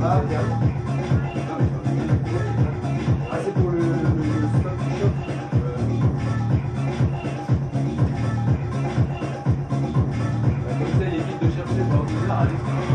Ah, bien. Ah, c'est pour le stock shop. Comme ça, il évite de chercher par ordinaire à l'extérieur.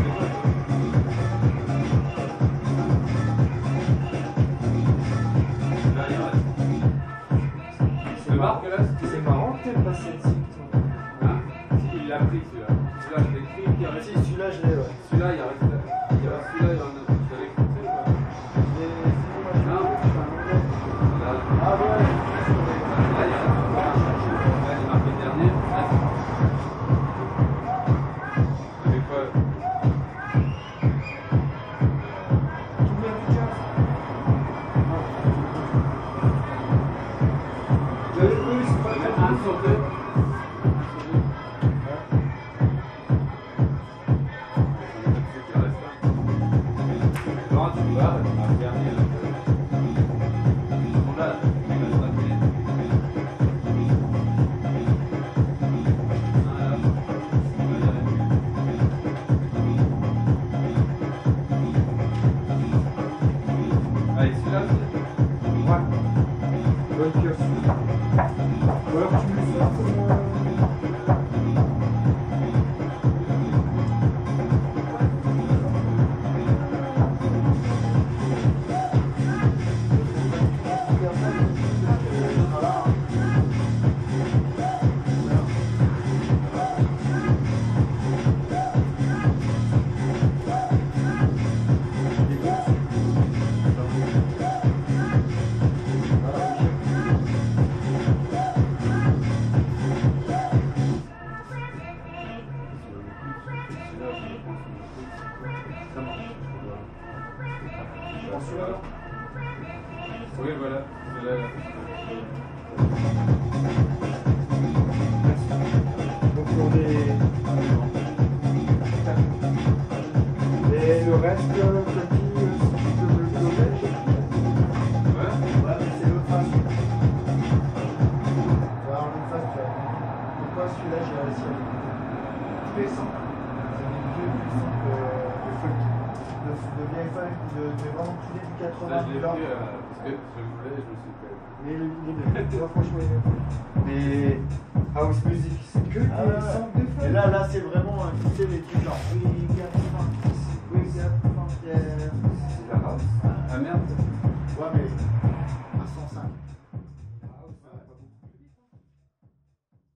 Là, il reste. Le marque là, C'est marrant que t'aies pas celle-ci. hein? Si, il l'a pris celui-là. Celui-là, je l'ai écrit, il reste. Si, celui-là, je l'ai, ouais. Celui-là, il reste. Il reste celui-là, il y en a un autre. Je l'avais écrit, tu sais, ou pas? Non. Là, Ah ouais. là, il reste. Là, il est marqué dernier. Avec quoi? Combien de cas? Eux, c'est pas très Un sur deux. Allez, celui-là, Ouais. Bonne pioche. Ou alors tu me fais oui, voilà. donc pour des... Et le reste, petit, si tu peux me le donner. Ouais. Ouais, mais c'est l'autre face. Alors l'autre face, tu vois. Pourquoi celui-là, j'ai réussi à le puissant. C'est des vieux puissants de folk. De vieilles folk, de vraiment tous les 80. Ça, je l'ai pris parce que je voulais, je me suis fait. Mais il est bien, tu vois, franchement, il est bien. Mais House Music, c'est que des samples de folk. Et là, c'est vraiment, tu sais, les trucs genre, oui, 80, oui, 80, C'est la house. Ah merde.